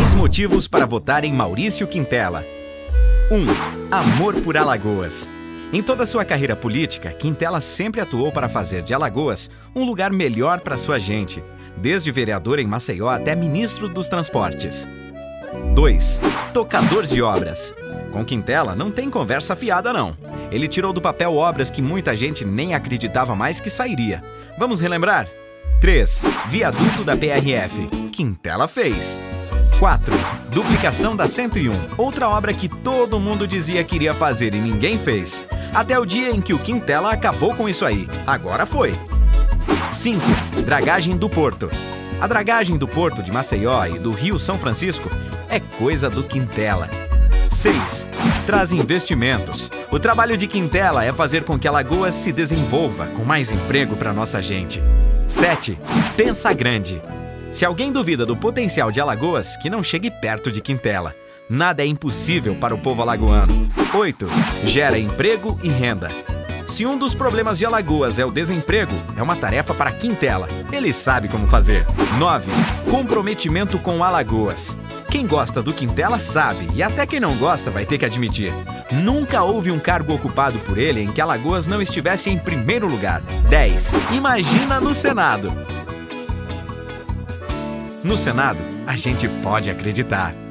10 motivos para votar em Maurício Quintela. 1. Amor por Alagoas. Em toda a sua carreira política, Quintela sempre atuou para fazer de Alagoas um lugar melhor para sua gente, desde vereador em Maceió até ministro dos Transportes. 2. Tocador de obras. Com Quintela não tem conversa fiada não. Ele tirou do papel obras que muita gente nem acreditava mais que sairia. Vamos relembrar? 3. Viaduto da PRF. Quintela fez. 4. Duplicação da 101. Outra obra que todo mundo dizia que iria fazer e ninguém fez. Até o dia em que o Quintela acabou com isso aí. Agora foi. 5. Dragagem do Porto. A dragagem do Porto de Maceió e do Rio São Francisco é coisa do Quintela. 6. Traz investimentos. O trabalho de Quintela é fazer com que Alagoas se desenvolva com mais emprego para nossa gente. 7. Pensa grande. Se alguém duvida do potencial de Alagoas, que não chegue perto de Quintela. Nada é impossível para o povo alagoano. 8. Gera emprego e renda. Se um dos problemas de Alagoas é o desemprego, é uma tarefa para Quintela. Ele sabe como fazer. 9. Comprometimento com Alagoas. Quem gosta do Quintela sabe, e até quem não gosta vai ter que admitir. Nunca houve um cargo ocupado por ele em que Alagoas não estivesse em primeiro lugar. 10. Imagina no Senado. No Senado, a gente pode acreditar.